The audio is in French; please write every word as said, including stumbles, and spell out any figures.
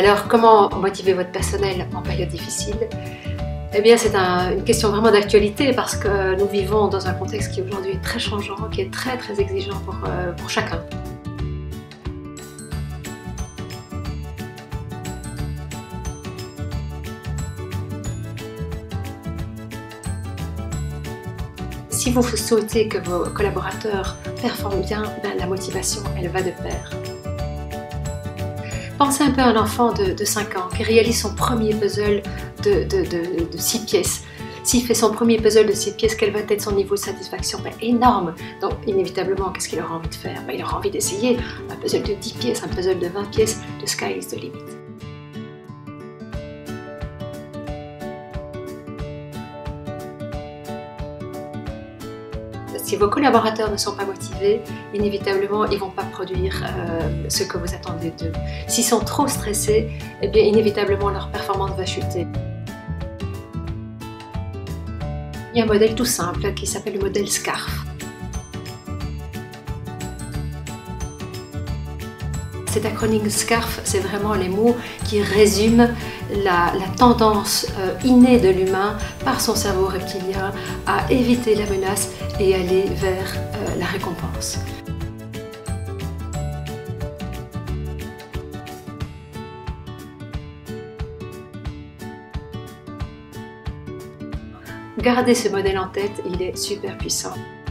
Alors, comment motiver votre personnel en période difficile? Eh bien, c'est un, une question vraiment d'actualité parce que nous vivons dans un contexte qui aujourd'hui est très changeant, qui est très très exigeant pour, euh, pour chacun. Si vous souhaitez que vos collaborateurs performent bien, ben, la motivation, elle va de pair. Pensez un peu à un enfant de, de cinq ans qui réalise son premier puzzle de, de, de, de six pièces. S'il fait son premier puzzle de six pièces, quel va être son niveau de satisfaction? Ben, énorme! Donc, inévitablement, qu'est-ce qu'il aura envie de faire? Ben, il aura envie d'essayer un puzzle de dix pièces, un puzzle de vingt pièces. The sky is the limit. Si vos collaborateurs ne sont pas motivés, inévitablement, ils ne vont pas produire euh, ce que vous attendez d'eux. S'ils sont trop stressés, eh bien, inévitablement, leur performance va chuter. Il y a un modèle tout simple qui s'appelle le modèle SCARF. Cet acronyme SCARF, c'est vraiment les mots qui résument la, la tendance euh, innée de l'humain par son cerveau reptilien à éviter la menace et aller vers euh, la récompense. Gardez ce modèle en tête, il est super puissant.